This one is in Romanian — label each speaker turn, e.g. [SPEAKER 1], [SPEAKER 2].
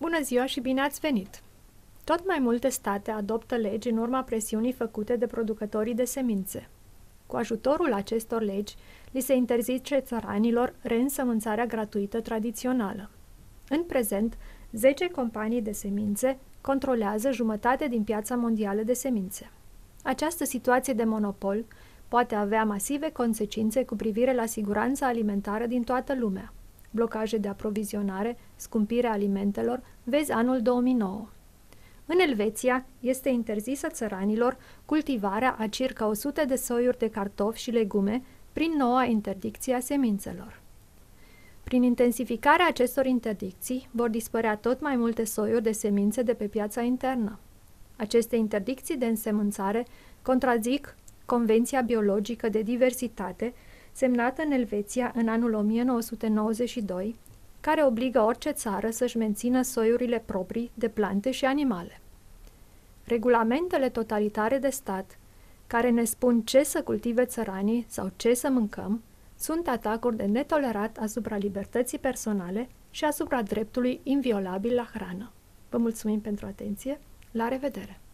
[SPEAKER 1] Bună ziua și bine ați venit! Tot mai multe state adoptă legi în urma presiunii făcute de producătorii de semințe. Cu ajutorul acestor legi, li se interzice țăranilor reînsămânțarea gratuită tradițională. În prezent, 10 companii de semințe controlează jumătate din piața mondială de semințe. Această situație de monopol poate avea masive consecințe cu privire la siguranța alimentară din toată lumea. Blocaje de aprovizionare, scumpirea alimentelor, vezi anul 2009. În Elveția este interzisă țăranilor cultivarea a circa 100 de soiuri de cartofi și legume prin noua interdicție a semințelor. Prin intensificarea acestor interdicții vor dispărea tot mai multe soiuri de semințe de pe piața internă. Aceste interdicții de însemânțare contrazic Convenția Biologică de Diversitate, semnată în Elveția în anul 1992, care obligă orice țară să-și mențină soiurile proprii de plante și animale. Regulamentele totalitare de stat, care ne spun ce să cultive țăranii sau ce să mâncăm, sunt atacuri de netolerat asupra libertății personale și asupra dreptului inviolabil la hrană. Vă mulțumim pentru atenție, la revedere!